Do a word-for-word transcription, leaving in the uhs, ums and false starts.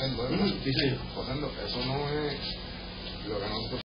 hacerlo, ¿verdad? Sí, señor. Ponerlo, eso no es